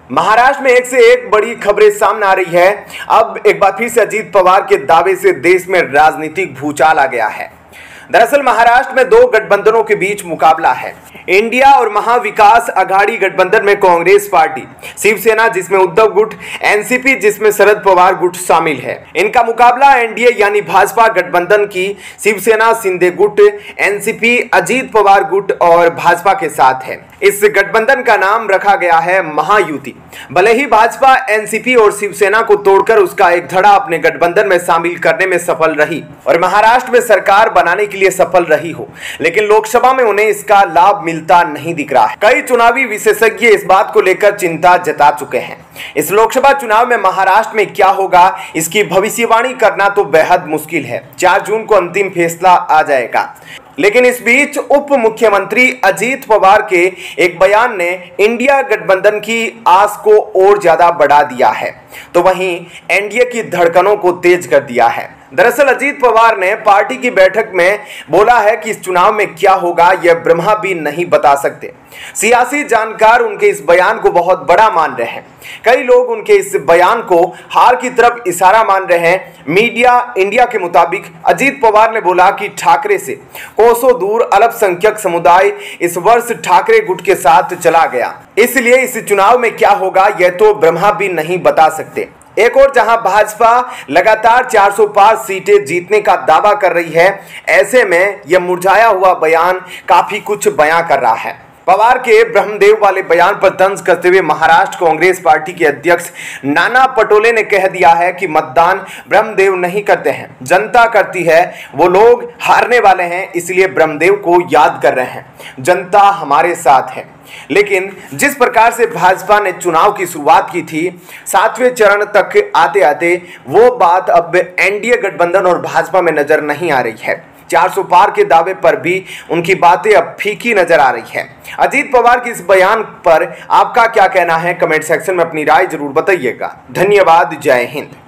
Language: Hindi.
महाराष्ट्र में एक से एक बड़ी खबरें सामने आ रही है। अब एक बार फिर से अजीत पवार के दावे से देश में राजनीतिक भूचाल आ गया है। दरअसल महाराष्ट्र में दो गठबंधनों के बीच मुकाबला है। इंडिया और महाविकास आघाड़ी गठबंधन में कांग्रेस पार्टी, शिवसेना जिसमें उद्धव गुट, एनसीपी जिसमें शरद पवार गुट शामिल है। इनका मुकाबला एनडीए यानी भाजपा गठबंधन की शिवसेना शिंदे गुट, एनसीपी अजीत पवार गुट और भाजपा के साथ है। इस गठबंधन का नाम रखा गया है महायुति। भले ही भाजपा एनसीपी और शिवसेना को तोड़कर उसका एक धड़ा अपने गठबंधन में शामिल करने में सफल रही और महाराष्ट्र में सरकार बनाने के लिए सफल रही हो, लेकिन लोकसभा में उन्हें इसका लाभ मिलता नहीं दिख रहा है। कई चुनावी विशेषज्ञ इस बात को लेकर चिंता जता चुके हैं। इस लोकसभा चुनाव में महाराष्ट्र में क्या होगा, इसकी भविष्यवाणी करना तो बेहद मुश्किल है। 4 जून को अंतिम फैसला आ जाएगा, लेकिन इस बीच उप मुख्यमंत्री अजीत पवार के एक बयान ने इंडिया गठबंधन की आस को और ज्यादा बढ़ा दिया है, तो वहीं एनडीए की धड़कनों को तेज कर दिया है। दरअसल अजीत पवार ने पार्टी की बैठक में बोला है कि इस चुनाव में क्या होगा यह ब्रह्मा भी नहीं बता सकते। सियासी जानकार उनके इस बयान को बहुत बड़ा मान रहे हैं। कई लोग उनके इस बयान को हार की तरफ इशारा मान रहे हैं। मीडिया इंडिया के मुताबिक अजीत पवार ने बोला कि ठाकरे से कोसों दूर अल्पसंख्यक समुदाय इस वर्ष ठाकरे गुट के साथ चला गया, इसलिए इस चुनाव में क्या होगा यह तो ब्रह्मा भी नहीं बता सकते। एक और जहां भाजपा लगातार 400 पार सीटें जीतने का दावा कर रही है, ऐसे में यह मुरझाया हुआ बयान काफी कुछ बयां कर रहा है। पवार के ब्रह्मदेव वाले बयान पर तंज कसते हुए महाराष्ट्र कांग्रेस पार्टी के अध्यक्ष नाना पटोले ने कह दिया है कि मतदान ब्रह्मदेव नहीं करते हैं, जनता करती है। वो लोग हारने वाले हैं, इसलिए ब्रह्मदेव को याद कर रहे हैं। जनता हमारे साथ है। लेकिन जिस प्रकार से भाजपा ने चुनाव की शुरुआत की थी, 7वें चरण तक आते आते वो बात अब एनडीए गठबंधन और भाजपा में नजर नहीं आ रही है। 400 पार के दावे पर भी उनकी बातें अब फीकी नजर आ रही है। अजीत पवार के इस बयान पर आपका क्या कहना है? कमेंट सेक्शन में अपनी राय जरूर बताइएगा। धन्यवाद। जय हिंद।